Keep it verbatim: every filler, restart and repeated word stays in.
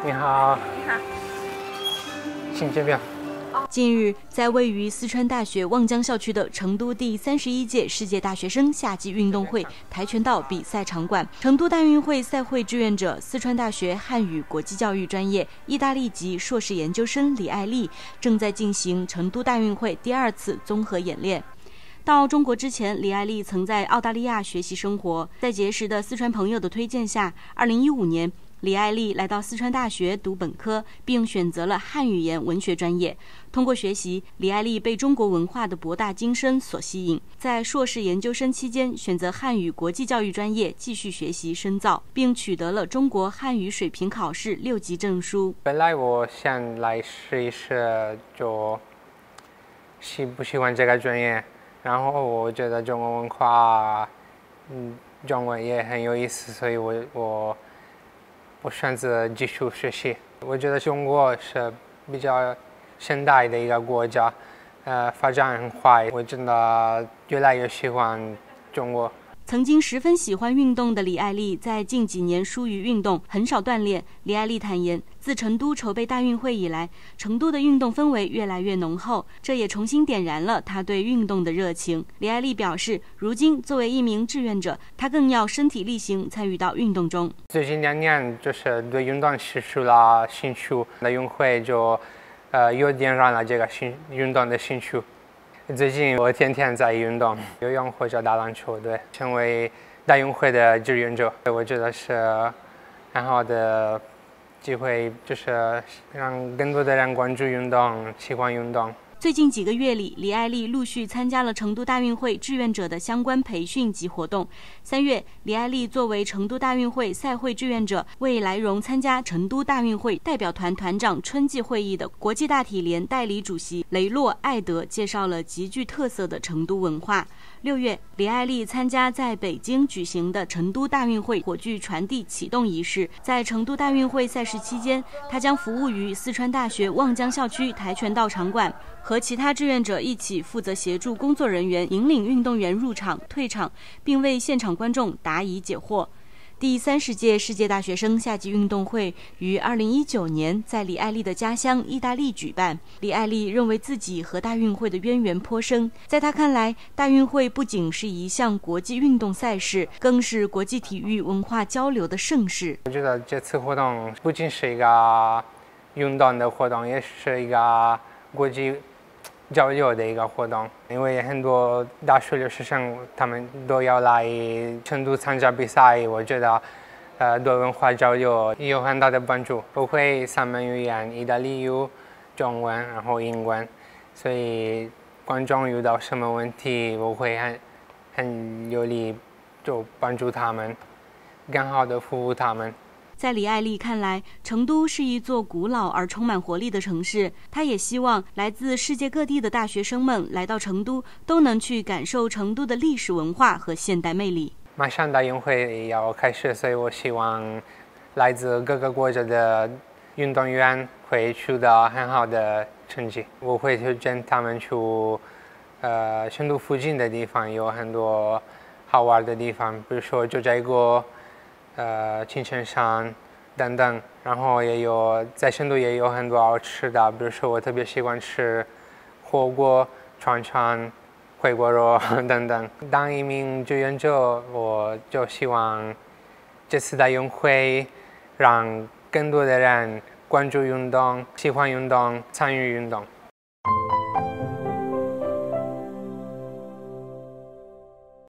你好。 你好。 请这边。 近日，在位于四川大学望江校区的成都第三十一届世界大学生夏季运动会跆拳道比赛场馆，成都大运会赛会志愿者四川大学汉语国际教育专业意大利籍硕士研究生李爱丽正在进行成都大运会第二次综合演练。到中国之前，李爱丽曾在澳大利亚学习生活，在结识的四川朋友的推荐下，二零一五年。李爱丽来到四川大学读本科，并选择了汉语言文学专业。通过学习，李爱丽被中国文化的博大精深所吸引，在硕士研究生期间选择汉语国际教育专业继续学习深造，并取得了中国汉语水平考试六级证书。 本来我想来试一试，就喜不喜欢这个专业，然后我觉得中国文化，嗯，中文也很有意思，所以我我。我选择继续学习。我觉得中国是比较现代的一个国家，呃，发展很快。我真的越来越喜欢中国。 曾经十分喜欢运动的李爱丽，在近几年疏于运动，很少锻炼。李爱丽坦言，自成都筹备大运会以来，成都的运动氛围越来越浓厚，这也重新点燃了她对运动的热情。李爱丽表示，如今作为一名志愿者，她更要身体力行参与到运动中。 最近两年就是对运动失去了兴趣，大运会就呃又点燃了这个兴运动的兴趣。最近我天天在运动，游泳或者打篮球，对，成为大运会的志愿者，我觉得是很好的机会，就是让更多的人关注运动，喜欢运动。 最近几个月里，李爱丽陆续参加了成都大运会志愿者的相关培训及活动。三月，李爱丽作为成都大运会赛会志愿者，为来荣参加成都大运会代表团团长春季会议的国际大体联代理主席雷洛·艾德介绍了极具特色的成都文化。六月，李爱丽参加在北京举行的成都大运会火炬传递启动仪式。在成都大运会赛事期间，她将服务于四川大学望江校区跆拳道场馆，和其他志愿者一起负责协助工作人员引领运动员入场、退场，并为现场观众答疑解惑。第三十届世界大学生夏季运动会于二零一九年在李爱丽的家乡意大利举办。李爱丽认为自己和大运会的渊源颇深，在她看来，大运会不仅是一项国际运动赛事，更是国际体育文化交流的盛事。 我觉得这次活动不仅是一个运动的活动，也是一个国际交流的一个活动，因为很多大学留学生他们都要来成都参加比赛，我觉得呃对文化交流有很大的帮助。我会三门语言，意大利语、中文，然后英文，所以观众遇到什么问题，我会很很有力就帮助他们，更好的服务他们。 在李爱丽看来，成都是一座古老而充满活力的城市。她也希望来自世界各地的大学生们来到成都，都能去感受成都的历史文化和现代魅力。 马上大运会要开始，所以我希望来自各个国家的运动员会取得很好的成绩。我会推荐他们去呃成都附近的地方，有很多好玩的地方，比如说九寨沟。呃，青城山等等，然后也有在成都也有很多好吃的，比如说我特别喜欢吃火锅、串串、回锅肉等等。当一名志愿者，我就希望这次的运会让更多的人关注运动、喜欢运动、参与运动。